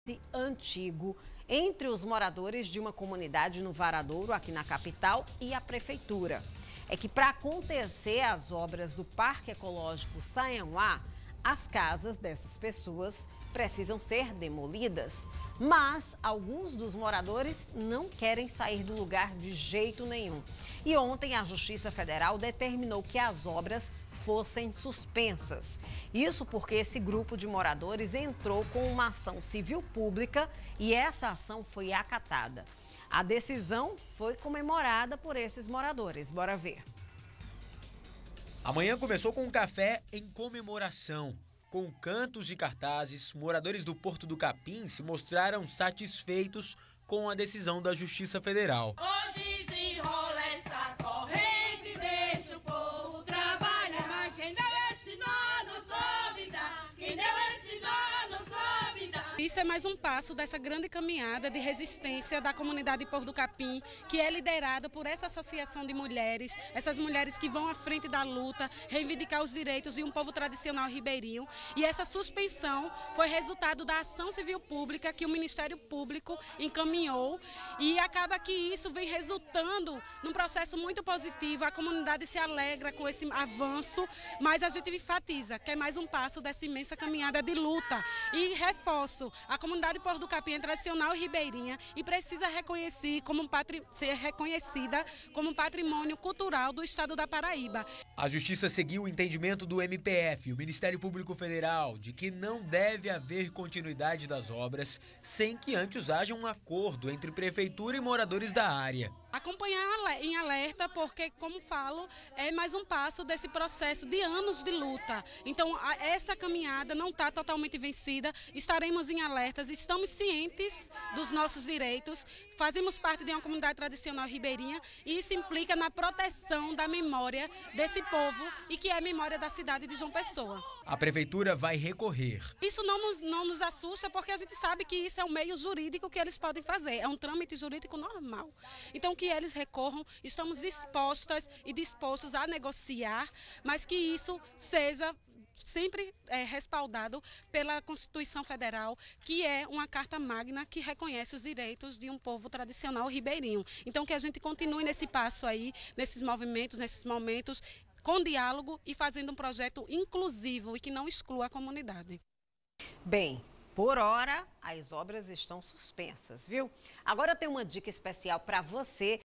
antigo entre os moradores de uma comunidade no Varadouro, aqui na capital, e a prefeitura. É que para acontecer as obras do Parque Ecológico Sanhamuá, as casas dessas pessoas precisam ser demolidas. Mas alguns dos moradores não querem sair do lugar de jeito nenhum. E ontem a Justiça Federal determinou que as obras fossem suspensas. Isso porque esse grupo de moradores entrou com uma ação civil pública e essa ação foi acatada. A decisão foi comemorada por esses moradores. Bora ver. Amanhã começou com um café em comemoração. Com cantos e cartazes, moradores do Porto do Capim se mostraram satisfeitos com a decisão da Justiça Federal. Isso é mais um passo dessa grande caminhada de resistência da comunidade Porto do Capim, que é liderada por essa associação de mulheres, essas mulheres que vão à frente da luta, reivindicar os direitos de um povo tradicional ribeirinho. E essa suspensão foi resultado da ação civil pública que o Ministério Público encaminhou e acaba que isso vem resultando num processo muito positivo. A comunidade se alegra com esse avanço, mas a gente enfatiza que é mais um passo dessa imensa caminhada de luta. E reforço, a comunidade Porto do Capim é tradicional ribeirinha e precisa ser reconhecida como patrimônio cultural do estado da Paraíba. A Justiça seguiu o entendimento do MPF, o Ministério Público Federal, de que não deve haver continuidade das obras sem que antes haja um acordo entre prefeitura e moradores da área. Acompanhar em alerta, porque, como falo, é mais um passo desse processo de anos de luta. Então, essa caminhada não está totalmente vencida, estaremos em alertas, estamos cientes dos nossos direitos, fazemos parte de uma comunidade tradicional ribeirinha e isso implica na proteção da memória desse povo e que é a memória da cidade de João Pessoa. A prefeitura vai recorrer. Isso não nos assusta porque a gente sabe que isso é um meio jurídico que eles podem fazer, é um trâmite jurídico normal. Então, que eles recorram, estamos dispostas e dispostos a negociar, mas que isso seja sempre respaldado pela Constituição Federal, que é uma carta magna que reconhece os direitos de um povo tradicional ribeirinho. Então, que a gente continue nesse passo aí, nesses movimentos, nesses momentos, com diálogo e fazendo um projeto inclusivo e que não exclua a comunidade. Bem, por hora, as obras estão suspensas, viu? Agora eu tenho uma dica especial para você